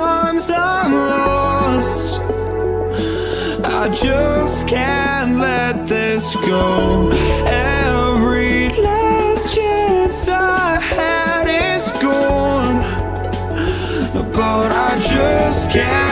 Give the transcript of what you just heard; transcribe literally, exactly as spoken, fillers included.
Sometimes I'm lost, I just can't let this go. Every last chance I had is gone, but I just can't